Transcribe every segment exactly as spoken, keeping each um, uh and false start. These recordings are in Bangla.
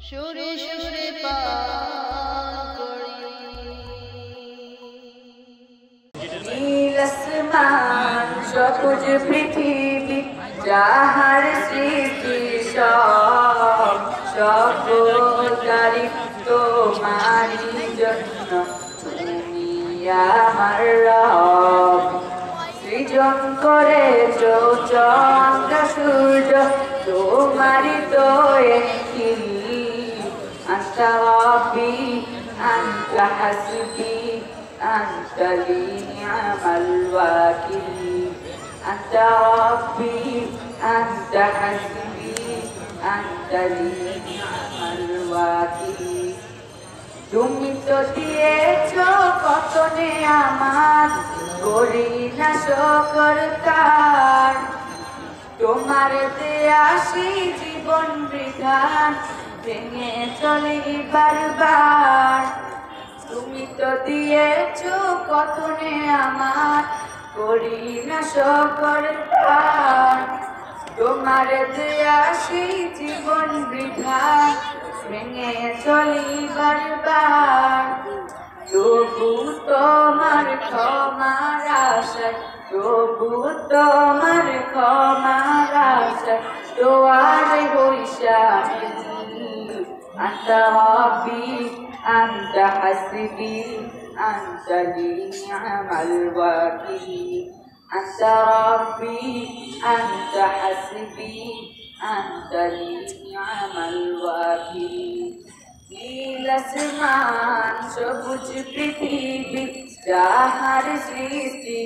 সুরে সুরে পান করি। নীল আসমান সবুজ পৃথিবী যাহার সৃষ্টি সব সকল তারিফ তোমারই জন্য, তুমি আমার রব। সৃজন করেছো চন্দ্র সূর্য তোমারই তো একটি, আন্তা রাব্বি আন্তা হাসবি আন্তা লি নি'মাল ওয়াকিল। আন্তা রাব্বি আন্তা হাসবি আন্তা লি নি'মাল ওয়াকিল। তুমি তো দিয়েছো কত নেয়ামত, করি না শুকর তার। তোমার দেয়া সেই জীবন বিধান ভেঙে চলে বারবার। তুমি তো দিয়েছো কত নেয়ামত, করি না শুকর তার। তোমার দেয়া সেই জীবন বিধান ভেঙে চলি বারবার। তবু তোমার ক্ষমার আশায়, তবু তোমার ক্ষমার আশায় দোয়ারে বৈশা। আন্তা রাব্বি আন্তা হাসবি আন্তা লি নি'মাল ওয়াকিল। আন্তা রাব্বি আন্তা হাসবি আন্তা লি নি'মাল ওয়াকিল। নীল আসমান সবুজ পৃথিবী যাহার সৃষ্টি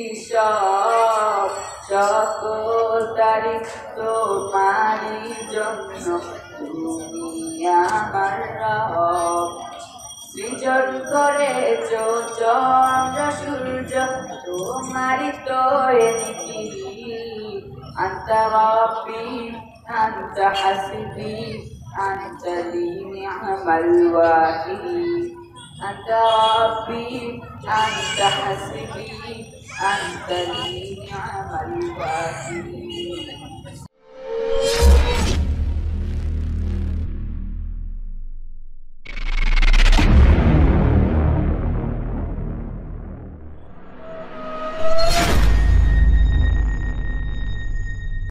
সব সকল তারিফ তোমারই জন্য, তুমি আমার রব। সৃজন করেছো চন্দ্র সূর্য তোমারই তো একটি, আন্তা রাব্বি আন্তা হাসবি আন্তা লি নি'মাল ওয়াকিল। আন্তা রাব্বি আন্তা হাসবি আন্তা লি নি'মাল ওয়াকিল।